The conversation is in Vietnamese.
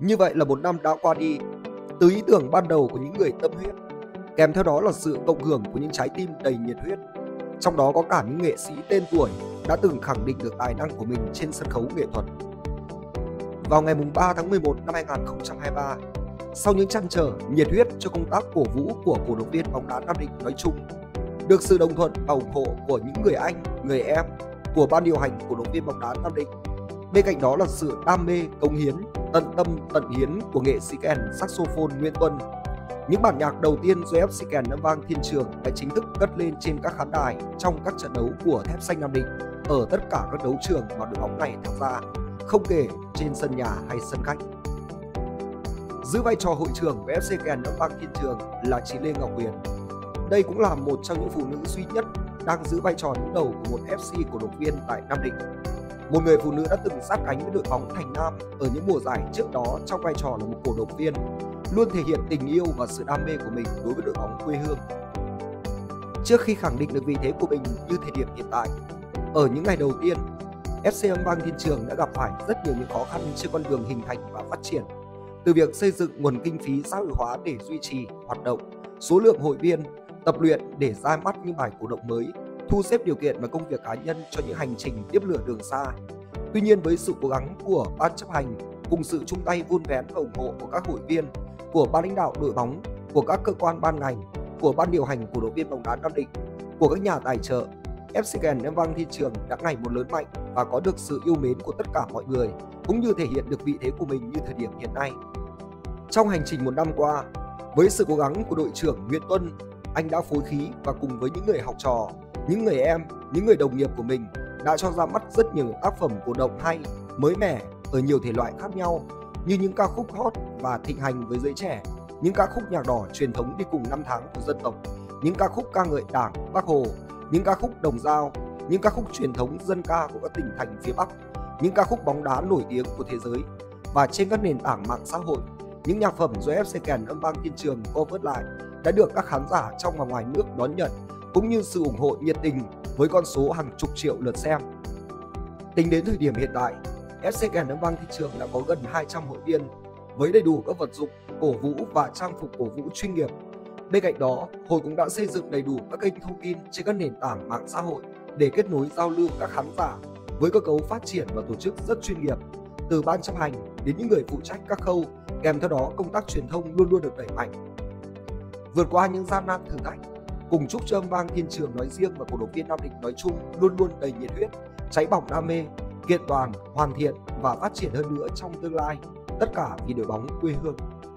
Như vậy là một năm đã qua đi, từ ý tưởng ban đầu của những người tâm huyết, kèm theo đó là sự cộng hưởng của những trái tim đầy nhiệt huyết. Trong đó có cả những nghệ sĩ tên tuổi đã từng khẳng định được tài năng của mình trên sân khấu nghệ thuật. Vào ngày 3 tháng 11 năm 2023, sau những trăn trở, nhiệt huyết cho công tác cổ vũ của cổ động viên bóng đá Nam Định nói chung, được sự đồng thuận và ủng hộ của những người anh, người em của ban điều hành cổ động viên bóng đá Nam Định. Bên cạnh đó là sự đam mê, cống hiến, tận tâm, tận hiến của nghệ sĩ kèn saxophone Nguyễn Tuân. Những bản nhạc đầu tiên do FC Kèn Âm Vang Thiên Trường đã chính thức cất lên trên các khán đài trong các trận đấu của Thép Xanh Nam Định ở tất cả các đấu trường mà đội bóng này tham gia, không kể trên sân nhà hay sân khách. Giữ vai trò hội trưởng của FC Kèn Âm Vang Thiên Trường là chị Lê Ngọc Huyền. Đây cũng là một trong những phụ nữ duy nhất đang giữ vai trò đứng đầu của một FC cổ động viên tại Nam Định. Một người phụ nữ đã từng sát cánh với đội bóng Thành Nam ở những mùa giải trước đó trong vai trò là một cổ động viên, luôn thể hiện tình yêu và sự đam mê của mình đối với đội bóng quê hương. Trước khi khẳng định được vị thế của mình như thời điểm hiện tại, ở những ngày đầu tiên, FC Âm Vang Thiên Trường đã gặp phải rất nhiều những khó khăn trên con đường hình thành và phát triển. Từ việc xây dựng nguồn kinh phí xã hội hóa để duy trì hoạt động, số lượng hội viên, tập luyện để ra mắt những bài cổ động mới, thu xếp điều kiện và công việc cá nhân cho những hành trình tiếp lửa đường xa. Tuy nhiên, với sự cố gắng của ban chấp hành cùng sự chung tay vun vén và ủng hộ của các hội viên, của ban lãnh đạo đội bóng, của các cơ quan ban ngành, của ban điều hành cổ động viên bóng đá Nam Định, của các nhà tài trợ, FC Kèn Âm Vang Thiên Trường đã ngày một lớn mạnh và có được sự yêu mến của tất cả mọi người, cũng như thể hiện được vị thế của mình như thời điểm hiện nay. Trong hành trình một năm qua, với sự cố gắng của đội trưởng Nguyễn Tuân, anh đã phối khí và cùng với những người học trò, những người em, những người đồng nghiệp của mình đã cho ra mắt rất nhiều tác phẩm cổ động hay, mới mẻ ở nhiều thể loại khác nhau, như những ca khúc hot và thịnh hành với giới trẻ, những ca khúc nhạc đỏ truyền thống đi cùng năm tháng của dân tộc, những ca khúc ca ngợi Đảng, Bác Hồ, những ca khúc đồng dao, những ca khúc truyền thống dân ca của các tỉnh thành phía Bắc, những ca khúc bóng đá nổi tiếng của thế giới. Và trên các nền tảng mạng xã hội, những nhạc phẩm do FC Kèn Âm Vang Thiên Trường cover lại đã được các khán giả trong và ngoài nước đón nhận, cũng như sự ủng hộ nhiệt tình với con số hàng chục triệu lượt xem. Tính đến thời điểm hiện tại, FC Kèn Âm Vang Thiên Trường đã có gần 200 hội viên với đầy đủ các vật dụng cổ vũ và trang phục cổ vũ chuyên nghiệp. Bên cạnh đó, hội cũng đã xây dựng đầy đủ các kênh thông tin trên các nền tảng mạng xã hội để kết nối giao lưu các khán giả với cơ cấu phát triển và tổ chức rất chuyên nghiệp, từ ban chấp hành đến những người phụ trách các khâu, kèm theo đó công tác truyền thông luôn luôn được đẩy mạnh. Vượt qua những gian nan thử thách, cùng chúc cho Âm Vang Thiên Trường nói riêng và cổ động viên Nam Định nói chung luôn luôn đầy nhiệt huyết, cháy bỏng đam mê, kiện toàn, hoàn thiện và phát triển hơn nữa trong tương lai, tất cả vì đội bóng quê hương.